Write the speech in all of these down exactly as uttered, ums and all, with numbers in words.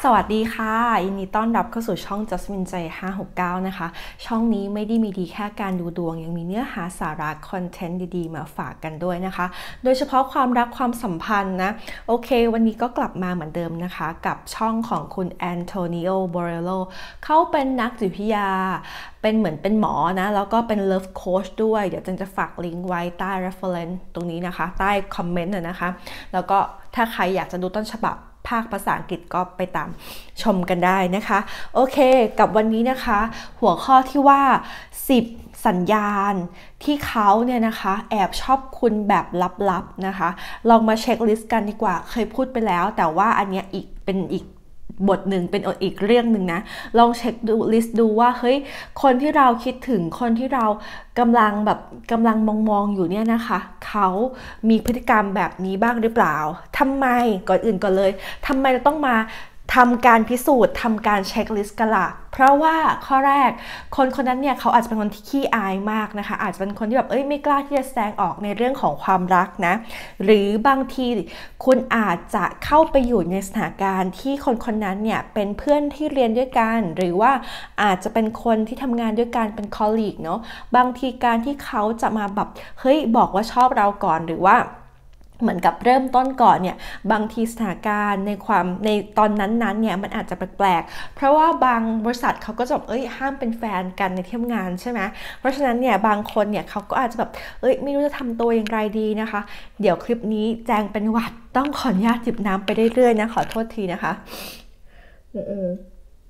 วัสดีค่ะยินดีต้อนรับเข้าสู่ช่อง Jasmine ใจห้าหกเก้านะคะช่องนี้ไม่ได้มีดีแค่การดูดวงยังมีเนื้อหาสาระคอนเทนต์ดีๆมาฝากกันด้วยนะคะโดยเฉพาะความรักความสัมพันธ์นะโอเควันนี้ก็กลับมาเหมือนเดิมนะคะกับช่องของคุณแอนโทนิโอ โบเรโลเขาเป็นนักจิตวิทยาเป็นเหมือนเป็นหมอนะแล้วก็เป็นเลิฟโค้ชด้วยเดี๋ยวจันจะฝากลิงก์ไว้ใต้ reference ตรงนี้นะคะใต้คอมเมนต์นะคะแล้วก็ถ้าใครอยากจะดูต้นฉบับภาคภาษาอังกฤษก็ไปตามชมกันได้นะคะโอเคกับวันนี้นะคะหัวข้อที่ว่าสิบสัญญาณที่เขาเนี่ยนะคะแอบชอบคุณแบบลับๆนะคะลองมาเช็คลิสต์กันดีกว่าเคยพูดไปแล้วแต่ว่าอันเนี้ยอีกเป็นอีกบทหนึ่งเป็นอีกเรื่องหนึ่งนะลองเช็คดูลิสต์ดูว่าเฮ้ยคนที่เราคิดถึงคนที่เรากำลังแบบกำลังมองมองอยู่เนี่ยนะคะเขามีพฤติกรรมแบบนี้บ้างหรือเปล่าทำไมก่อนอื่นก่อนเลยทำไมเราต้องมาทำการพิสูจน์ทำการเช็คลิสต์กันล่ะเพราะว่าข้อแรกคนคนนั้นเนี่ยเขาอาจจะเป็นคนที่ขี้อายมากนะคะอาจจะเป็นคนที่แบบเอ้ยไม่กล้าที่จะแสดงออกในเรื่องของความรักนะหรือบางทีคุณอาจจะเข้าไปอยู่ในสถานการณ์ที่คนคนนั้นเนี่ยเป็นเพื่อนที่เรียนด้วยกันหรือว่าอาจจะเป็นคนที่ทำงานด้วยกันเป็นคอลลีกเนาะบางทีการที่เขาจะมาแบบเฮ้ยบอกว่าชอบเราก่อนหรือว่าเหมือนกับเริ่มต้นก่อนเนี่ยบางทีสถานการณ์ในความในตอนนั้นๆเนี่ยมันอาจจะแปลกๆเพราะว่าบางบริษัทเขาก็จะแบบเอ้ยห้ามเป็นแฟนกันในที่ทำงานใช่ไหมเพราะฉะนั้นเนี่ยบางคนเนี่ยเขาก็อาจจะแบบเอ้ยไม่รู้จะทำตัวอย่างไรดีนะคะเดี๋ยวคลิปนี้แจงเป็นหวัดต้องขออนุญาตจิบน้ำไปเรื่อยๆนะขอโทษทีนะคะอืม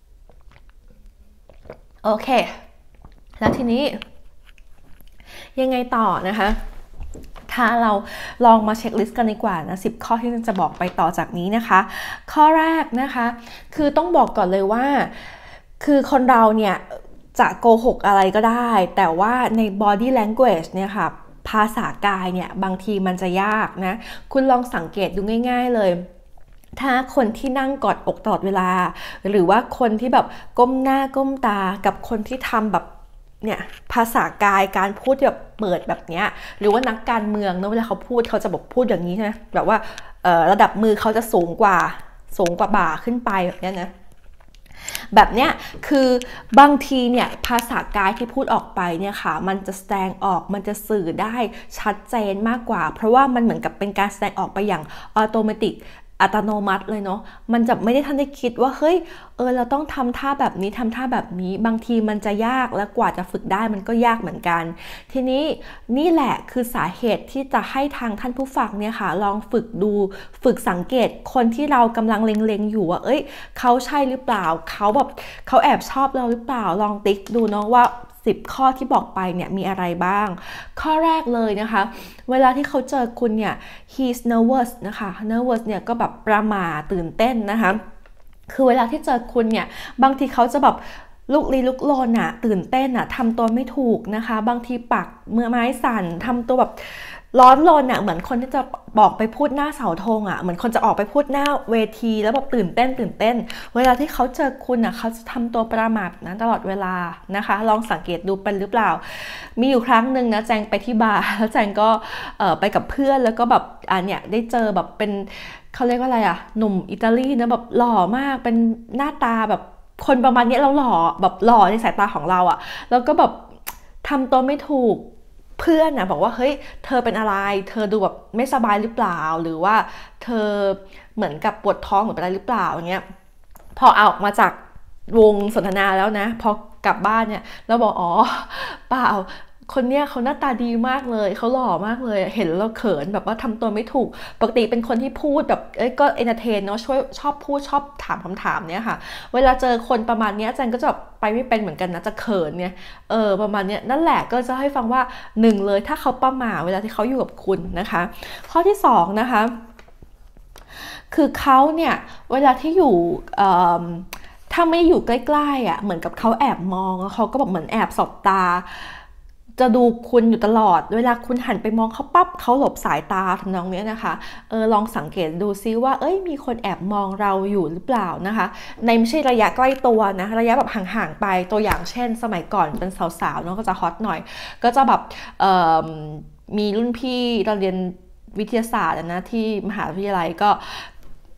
โอเคแล้วทีนี้ยังไงต่อนะคะถ้าเราลองมาเช็คลิสต์กันดีกว่านะสิบข้อที่จะบอกไปต่อจากนี้นะคะข้อแรกนะคะคือต้องบอกก่อนเลยว่าคือคนเราเนี่ยจะโกหกอะไรก็ได้แต่ว่าใน body language เนี่ยค่ะภาษากายเนี่ยบางทีมันจะยากนะคุณลองสังเกตดูง่ายๆเลยถ้าคนที่นั่งกอดอกตลอดเวลาหรือว่าคนที่แบบก้มหน้าก้มตากับคนที่ทำแบบเนี่ยภาษากายการพูดแบบเปิดแบบเนี้ยหรือว่านักการเมืองนะเวลาเขาพูดเขาจะบอกพูดอย่างนี้ใช่ไหมแบบว่าระดับมือเขาจะสูงกว่าสูงกว่าบ่าขึ้นไปแบบนี้นะแบบเนี้ยคือบางทีเนี่ยภาษากายที่พูดออกไปเนี่ยค่ะมันจะแสดงออกมันจะสื่อได้ชัดเจนมากกว่าเพราะว่ามันเหมือนกับเป็นการแสดงออกไปอย่างอัตโนมัติอัตโนมัติเลยเนาะมันจะไม่ได้ทันได้คิดว่าเฮ้ยเออเราต้องทำท่าแบบนี้ทำท่าแบบนี้บางทีมันจะยากและกว่าจะฝึกได้มันก็ยากเหมือนกันทีนี้นี่แหละคือสาเหตุที่จะให้ทางท่านผู้ฟังเนี่ยค่ะลองฝึกดูฝึกสังเกตคนที่เรากำลังเล็งๆอยู่ว่าเอ้ยเขาใช่หรือเปล่าเขาแบบเขาแอบชอบเราหรือเปล่าลองติ๊กดูเนาะว่าสิบข้อที่บอกไปเนี่ยมีอะไรบ้างข้อแรกเลยนะคะเวลาที่เขาเจอคุณเนี่ย he's nervous นะคะ nervous เนี่ยก็แบบประหม่าตื่นเต้นนะคะคือเวลาที่เจอคุณเนี่ยบางทีเขาจะแบบลุกลี้ลุกลนอะตื่นเต้นอะทำตัวไม่ถูกนะคะบางทีปากมือไม้สั่นทำตัวแบบร้อนรนอะเหมือนคนที่จะบอกไปพูดหน้าเสาธงอะเหมือนคนจะออกไปพูดหน้าเวทีแล้วแบบตื่นเต้นตื่นเต้นเวลาที่เขาเจอคุณอะเขาจะทำตัวประหม่านั้นตลอดเวลานะคะลองสังเกตดูเป็นหรือเปล่ามีอยู่ครั้งหนึ่งนะแจงไปที่บาร์แล้วแจงก็เอ่อไปกับเพื่อนแล้วก็แบบอ่าเนี่ยได้เจอแบบเป็นเขาเรียกว่าอะไรอะหนุ่มอิตาลีนะแบบหล่อมากเป็นหน้าตาแบบคนประมาณนี้เราหล่อแบบหล่อในสายตาของเราอะแล้วก็แบบทำตัวไม่ถูกเพื่อนนะบอกว่าเฮ้ยเธอเป็นอะไรเธอดูแบบไม่สบายหรือเปล่าหรือว่าเธอเหมือนกับปวดท้องหรืออะไรหรือเปล่าอย่างเงี้ยพอเอาออกมาจากวงสนทนาแล้วนะพอกลับบ้านเนี่ยแล้วบอกอ๋อเปล่าคนเนี้ยเขาหน้าตาดีมากเลยเขาหล่อมากเลยเห็นแล้วเขินแบบว่าทำตัวไม่ถูกปกติเป็นคนที่พูดแบบเอ้ยก็เอนเตอร์เทนเนาะช่วยชอบพูดชอบถามคำถามเนี้ยค่ะเวลาเจอคนประมาณนี้อาจารย์ก็จะไปไม่เป็นเหมือนกันนะจะเขินเนี่ยเออประมาณนี้นั่นแหละก็จะให้ฟังว่าหนึ่งเลยถ้าเขาประหม่าเวลาที่เขาอยู่กับคุณนะคะข้อที่สองนะคะคือเขาเนี่ยเวลาที่อยู่ถ้าไม่อยู่ใกล้ๆอ่ะเหมือนกับเขาแอบมองแล้วเขาก็แบบเหมือนแอบสบตาจะดูคุณอยู่ตลอดเวลาคุณหันไปมองเขาปั๊บเขาหลบสายตาทำนองนี้นะคะเออลองสังเกตดูซิว่าเอ้ยมีคนแอบมองเราอยู่หรือเปล่านะคะในไม่ใช่ระยะใกล้ตัวนะระยะแบบห่างๆไปตัวอย่างเช่นสมัยก่อนเป็นสาวๆเนาะก็จะฮอตหน่อยก็จะแบบมีรุ่นพี่เราเรียนวิทยาศาสตร์นะที่มหาวิทยาลัยก็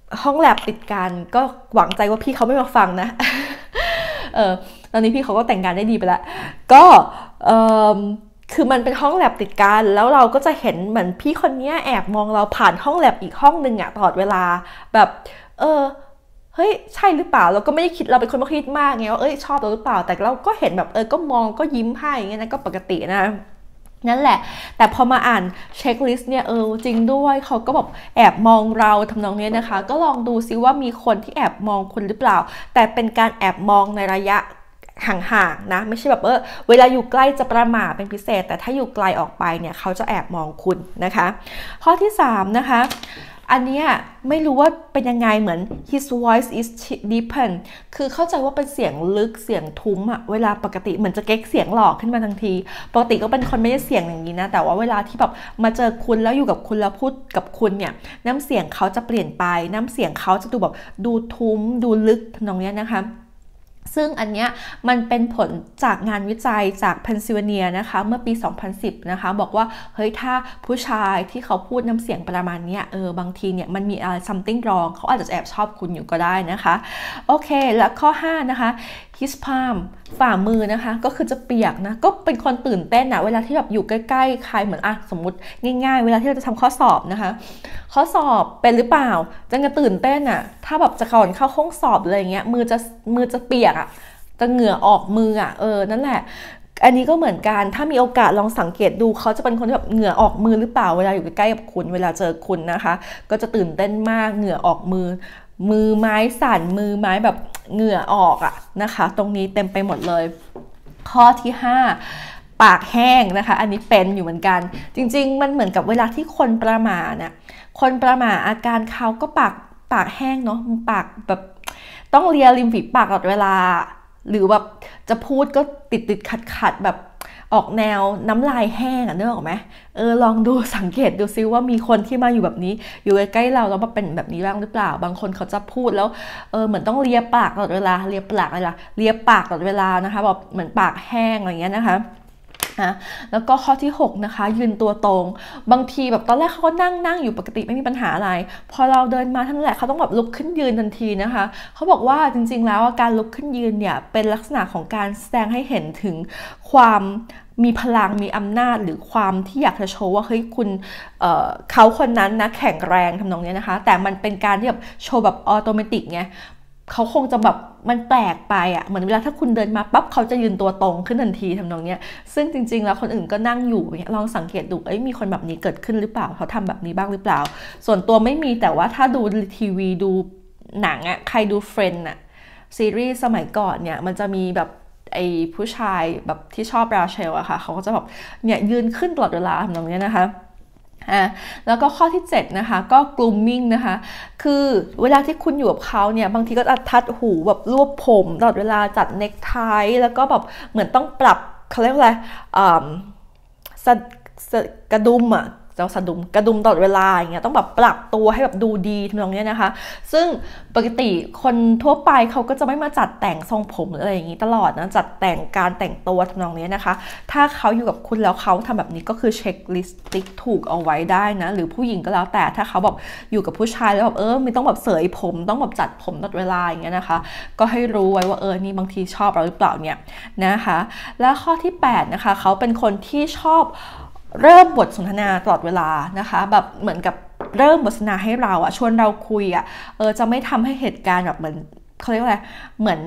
ห้องแลบติดกันก็หวังใจว่าพี่เขาไม่มาฟังนะ เออตอนนี้พี่เขาก็แต่งงานได้ดีไปแล้วก็เออคือมันเป็นห้องแลบติดกันแล้วเราก็จะเห็นเหมือนพี่คนนี้แอบมองเราผ่านห้องแลบอีกห้องนึงอะตลอดเวลาแบบเออเฮ้ยใช่หรือเปล่าเราก็ไม่ได้คิดเราเป็นคนไม่คิดมากไงว่าเอ้ยชอบเราหรือเปล่าแต่เราก็เห็นแบบเออก็มองก็ยิ้มให้อย่างเงี้ยนะก็ปกตินะนั่นแหละแต่พอมาอ่านเช็คลิสต์เนี่ยเออจริงด้วยเขาก็แบบแอบมองเราทำนองนี้นะคะก็ลองดูซิว่ามีคนที่แอบมองคุณหรือเปล่าแต่เป็นการแอบมองในระยะห่างๆนะไม่ใช่แบบเออเวลาอยู่ใกล้จะประหม่าเป็นพิเศษแต่ถ้าอยู่ไกลออกไปเนี่ยเขาจะแอบมองคุณนะคะข้อที่สามนะคะอันนี้ไม่รู้ว่าเป็นยังไงเหมือน his voice is deepen คือเข้าใจว่าเป็นเสียงลึกเสียงทุ้มอะเวลาปกติเหมือนจะเก๊กเสียงหลอกขึ้นมาทันทีปกติก็เป็นคนไม่ได้เสียงอย่างนี้นะแต่ว่าเวลาที่แบบมาเจอคุณแล้วอยู่กับคุณแล้วพูดกับคุณเนี่ยน้ำเสียงเขาจะเปลี่ยนไปน้ำเสียงเขาจะดูแบบดูทุ้มดูลึกทำนองนี้นะคะซึ่งอันเนี้ยมันเป็นผลจากงานวิจัยจากเพนซิลเวเนียนะคะเมื่อปีสองพันสิบนะคะบอกว่าเฮ้ยถ้าผู้ชายที่เขาพูดน้ำเสียงประมาณนี้เออบางทีเนี่ยมันมีอะไร something wrong เขาอาจจะแอบชอบคุณอยู่ก็ได้นะคะโอเคแล้วข้อห้านะคะ his palm ฝ่ามือนะคะก็คือจะเปียกนะก็เป็นคนตื่นเต้นนะเวลาที่แบบอยู่ใกล้ๆใครเหมือนอ่ะสมมติง่ายๆเวลาที่เราจะทำข้อสอบนะคะข้อสอบเป็นหรือเปล่าจะจะตื่นเต้นอ่ะถ้าแบบจะก่อนเข้าห้องสอบอะไรเงี้ยมือจะมือจะเปียกอ่ะจะเหงื่อออกมืออ่ะเออนั่นแหละอันนี้ก็เหมือนกันถ้ามีโอกาสลองสังเกตดูเขาจะเป็นคนที่แบบเหงื่อออกมือหรือเปล่าเวลาอยู่ใกล้ๆกับคุณเวลาเจอคุณนะคะก็จะตื่นเต้นมากเหงื่อออกมือมือไม้สั่นมือไม้แบบเหงื่อออกอ่ะนะคะตรงนี้เต็มไปหมดเลยข้อที่ห้าปากแห้งนะคะอันนี้เป็นอยู่เหมือนกันจริงๆมันเหมือนกับเวลาที่คนประหม่าเนี่ยคนประหม่าอาการเขาก็ปากปากแห้งเนาะปากแบบต้องเลียริมฝีปากตลอดเวลาหรือแบบจะพูดก็ติดติดขัดขัดแบบออกแนวน้ำลายแห้งอ่ะนึกออกไหมเออลองดูสังเกตดูซิว่ามีคนที่มาอยู่แบบนี้อยู่ใกล้ๆเราแล้วมาเป็นแบบนี้บ้างหรือเปล่าบางคนเขาจะพูดแล้วเออเหมือนต้องเลียปากตลอดเวลาเลียปากอะไรล่ะเลียปากตลอดเวลานะคะแบบเหมือนปากแห้งอะไรเงี้ยนะคะนะแล้วก็ข้อที่หกนะคะยืนตัวตรงบางทีแบบตอนแรกเขาก็นั่งนั่งอยู่ปกติไม่มีปัญหาอะไรพอเราเดินมาท่านแหละเขาต้องแบบลุกขึ้นยืนทันทีนะคะเขาบอกว่าจริงๆแล้วการลุกขึ้นยืนเนี่ยเป็นลักษณะของการแสดงให้เห็นถึงความมีพลังมีอำนาจหรือความที่อยากจะโชว์ว่าเฮ้ยคุณเอ่อเขาคนนั้นนะแข็งแรงทำนองนี้นะคะแต่มันเป็นการที่แบบโชว์แบบออโตเมติกไงเขาคงจะแบบมันแปลกไปอ่ะเหมือนเวลาถ้าคุณเดินมาปั๊บเขาจะยืนตัวตรงขึ้นทันทีทำนองเนี้ยซึ่งจริงๆแล้วคนอื่นก็นั่งอยู่ลองสังเกตดูเอ้ยมีคนแบบนี้เกิดขึ้นหรือเปล่าเขาทำแบบนี้บ้างหรือเปล่าส่วนตัวไม่มีแต่ว่าถ้าดูทีวีดูหนังอ่ะใครดูเฟรนด์อ่ะซีรีส์สมัยก่อนเนี่ยมันจะมีแบบไอ้ผู้ชายแบบที่ชอบราเชลอะค่ะเขาก็จะแบบเนี่ยยืนขึ้นตลอดเวลาทำนองเนี้ยนะคะอ่ะแล้วก็ข้อที่เจ็ดนะคะก็ grooming นะคะคือเวลาที่คุณอยู่กับเขาเนี่ยบางทีก็ทัดหูแบบรวบผมตลอดเวลาจัดเน็กไทแล้วก็แบบเหมือนต้องปรับเขาเรียกอะไรอ่ากระดุมอะเจ้าสะดุมกระดุมตลอดเวลาอย่างเงี้ยต้องแบบปรับตัวให้แบบดูดีทำนองนี้นะคะซึ่งปกติคนทั่วไปเขาก็จะไม่มาจัดแต่งทรงผมหรืออะไรอย่างนี้ตลอดนะจัดแต่งการแต่งตัวทำนองนี้นะคะถ้าเขาอยู่กับคุณแล้วเขาทำแบบนี้ก็คือเช็คลิสต์ติ๊กถูกเอาไว้ได้นะหรือผู้หญิงก็แล้วแต่ถ้าเขาแบบอยู่กับผู้ชายแล้วแบบเออไม่ต้องแบบเสยผมต้องแบบจัดผมตลอดเวลาอย่างเงี้ยนะคะก็ให้รู้ไว้ว่าเออนี่บางทีชอบเราหรือเปล่าเนี่ยนะคะและข้อที่แปดนะคะเขาเป็นคนที่ชอบเริ่มบทสนทนาตลอดเวลานะคะแบบเหมือนกับเริ่มบทสนทนาให้เราอะชวนเราคุยอะเออจะไม่ทำให้เหตุการณ์แบบเหมือนเขาเรียกว่าอะไรเหมือน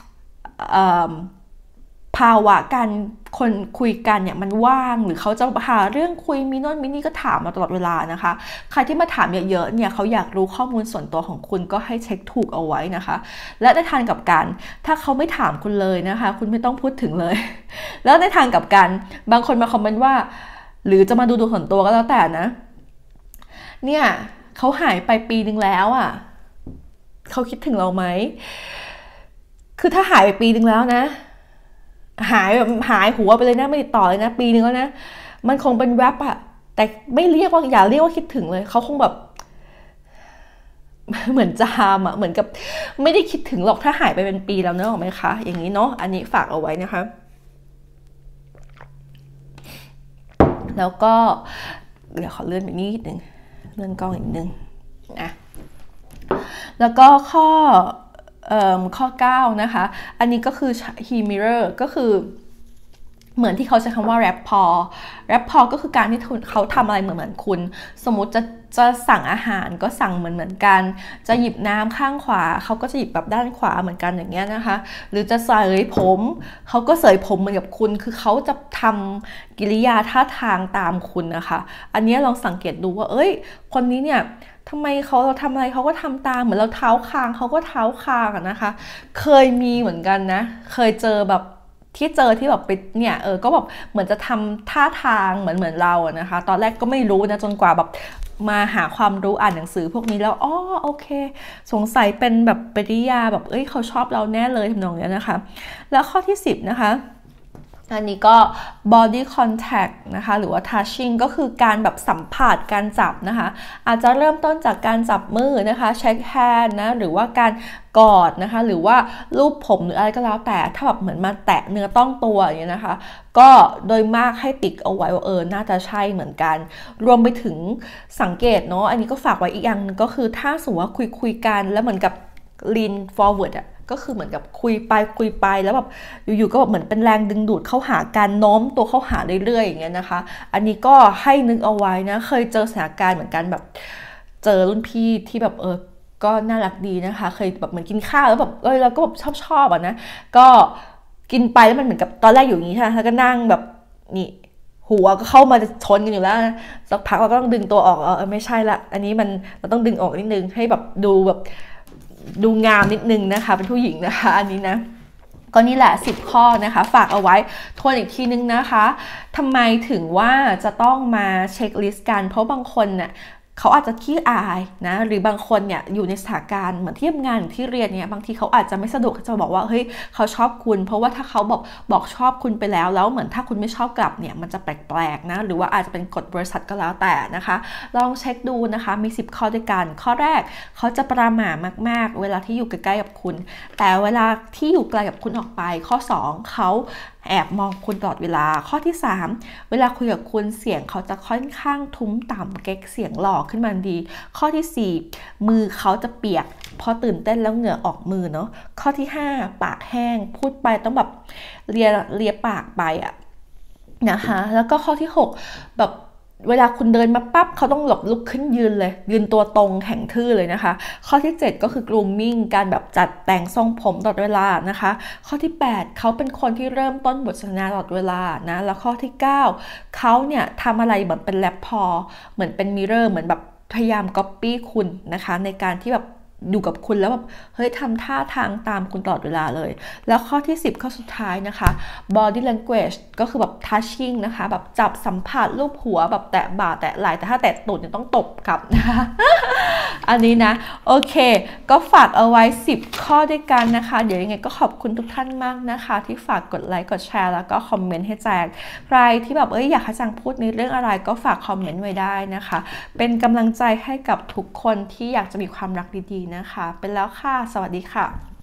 ภาวะการคนคุยกันเนี่ยมันว่างหรือเขาจะหาเรื่องคุยมีโน่นมีนี่ก็ถามมาตลอดเวลานะคะใครที่มาถามเยอะๆเนี่ยเขาอยากรู้ข้อมูลส่วนตัวของคุณก็ให้เช็คถูกเอาไว้นะคะและในทางกลับกันถ้าเขาไม่ถามคุณเลยนะคะคุณไม่ต้องพูดถึงเลยแล้วในทางกลับกันบางคนมาคอมเมนต์ว่าหรือจะมาดูดูส่วนตัวก็แล้วแต่นะเนี่ยเขาหายไปปีนึงแล้วอ่ะเขาคิดถึงเราไหมคือถ้าหายไปปีนึงแล้วนะหายแบบหายหัวไปเลยนะไม่ติดต่อเลยนะปีนึงแล้วนะมันคงเป็นแวบอะแต่ไม่เรียกว่าอย่าเรียกว่าคิดถึงเลยเขาคงแบบเหมือนจามอะเหมือนกับไม่ได้คิดถึงหรอกถ้าหายไปเป็นปีแล้วเนอะหรอไหมคะอย่างนี้เนาะอันนี้ฝากเอาไว้นะคะแล้วก็เดี๋ยวขอเลื่อนไปนิดนึงเลื่อนกล้องอีกนึงนะแล้วก็ข้อเอ่อข้อเก้านะคะอันนี้ก็คือ he mirror ก็คือเหมือนที่เขาใช้คำว่า rapport rapport ก็คือการที่เขาทำอะไรเหมือนเหมือนคุณสมมุติจะจะสั่งอาหารก็สั่งเหมือนเหมือนกันจะหยิบน้ำข้างขวาเขาก็จะหยิบแบบด้านขวาเหมือนกันอย่างเงี้ยนะคะหรือจะเสยผมเขาก็เสยผมเหมือนกับคุณคือเขาจะทำกิริยาท่าทางตามคุณนะคะอันนี้ลองสังเกตดูว่าเอ้ยคนนี้เนี่ยทำไมเขาเราทำอะไรเขาก็ทำตามเหมือนเราเท้าคางเขาก็เท้าคางนะคะเคยมีเหมือนกันนะเคยเจอแบบที่เจอที่แบบไปเนี่ยเออก็แบบเหมือนจะทำท่าทางเหมือนเหมือนเราอะนะคะตอนแรกก็ไม่รู้นะจนกว่าแบบมาหาความรู้อ่านหนังสือพวกนี้แล้วอ๋อโอเคสงสัยเป็นแบบปริยาแบบเอ้ยเขาชอบเราแน่เลยทำนองนี้นะคะแล้วข้อที่สิบนะคะอันนี้ก็ body contact นะคะหรือว่า touching ก็คือการแบบสัมผัสการจับนะคะอาจจะเริ่มต้นจากการจับมือนะคะ shake hand นะหรือว่าการกอดนะคะหรือว่าลูบผมหรืออะไรก็แล้วแต่ถ้าแบบเหมือนมาแตะเนื้อต้องตัวอย่างนี้นะคะก็โดยมากให้ติ๊กเอาไว้ว่าเออน่าจะใช่เหมือนกันรวมไปถึงสังเกตเนาะอันนี้ก็ฝากไว้อีกอย่างนึงก็คือถ้าสมมติว่าคุยคุยกันแล้วเหมือนกับ lean forward อะก็คือเหมือนกับคุยไปคุยไปแล้วแบบอยู่ๆก็แบบเหมือนเป็นแรงดึงดูดเข้าหาการโน้มตัวเข้าหาเรื่อยๆอย่างเงี้ยนะคะอันนี้ก็ให้นึกเอาไว้นะเคยเจอสถานการณ์เหมือนกันแบบเจอรุ่นพี่ที่แบบเออก็น่ารักดีนะคะเคยแบบเหมือนกินข้าวแล้วแบบเออเราก็แบบชอบชอบอ่ะนะก็กินไปแล้วมันเหมือนกับตอนแรกอยู่อย่างนี้ใช่ไหมแล้วก็นั่งแบบนี่หัวก็เข้ามาจะชนกันอยู่แล้วนะสักพักเราก็ต้องดึงตัวออกเออไม่ใช่ละอันนี้มันเราต้องดึงออกนิดนึงให้แบบดูแบบดูงามนิดนึงนะคะเป็นผู้หญิงนะคะอันนี้นะก็นี่แหละสิบข้อนะคะฝากเอาไว้ทวนอีกทีนึงนะคะทำไมถึงว่าจะต้องมาเช็คลิสต์กันเพราะบางคนเนี่ยเขาอาจจะขี้อายนะหรือบางคนเนี่ยอยู่ในสถานการณ์เหมือนที่ทำงานที่เรียนเนี่ยบางทีเขาอาจจะไม่สะดวกจะบอกว่าเฮ้ยเขาชอบคุณเพราะว่าถ้าเขาบอกบอกชอบคุณไปแล้วแล้วเหมือนถ้าคุณไม่ชอบกลับเนี่ยมันจะแปลกๆนะหรือว่าอาจจะเป็นกฎบริษัทก็แล้วแต่นะคะลองเช็คดูนะคะมีสิบข้อด้วยกันข้อแรกเขาจะประหม่ามากๆเวลาที่อยู่ใกล้ๆกับคุณแต่เวลาที่อยู่ไกลกับคุณออกไปข้อสองเขาแอบมองคุณตลอดเวลาข้อที่สามเวลาคุยกับคุณเสียงเขาจะค่อนข้างทุ้มต่ำเก๊กเสียงหล่อขึ้นมาดีข้อที่สี่มือเขาจะเปียกพอตื่นเต้นแล้วเหงื่อออกมือเนาะข้อที่ห้าปากแห้งพูดไปต้องแบบเลียเลียปากไปอะนะคะแล้วก็ข้อที่หกแบบเวลาคุณเดินมาปั๊บเขาต้องหลบลุกขึ้นยืนเลยยืนตัวตรงแข็งทื่อเลยนะคะข้อที่เจ็ดก็คือ grooming การแบบจัดแต่งทรงผมตลอดเวลานะคะข้อที่แปดเขาเป็นคนที่เริ่มต้นบทสนทนาตลอดเวลานะแล้วข้อที่เก้าเขาเนี่ยทำอะไรแบบเป็นแรปพอเหมือนเป็นมิเรอร์เหมือนแบบพยายามก๊อปปี้คุณนะคะในการที่แบบอยู่กับคุณแล้วแบบเฮ้ยทำท่าทางตามคุณตลอดเวลาเลยแล้วข้อที่สิบข้อสุดท้ายนะคะ body language ก็คือแบบ touching นะคะแบบจับสัมผัสรูปหัวแบบแตะบ่าแตะไหล่แต่ถ้าแตะตูดเนี่ยต้องตบกลับนะคะอันนี้นะโอเคก็ฝากเอาไว้สิบข้อด้วยกันนะคะเดี๋ยวยังไงก็ขอบคุณทุกท่านมากนะคะที่ฝากกดไลค์กดแชร์แล้วก็คอมเมนต์ให้แจงใครที่แบบเอ้ยอยากให้แจงพูดในเรื่องอะไรก็ฝากคอมเมนต์ไว้ได้นะคะเป็นกำลังใจให้กับทุกคนที่อยากจะมีความรักดีๆนะคะเป็นแล้วค่ะสวัสดีค่ะ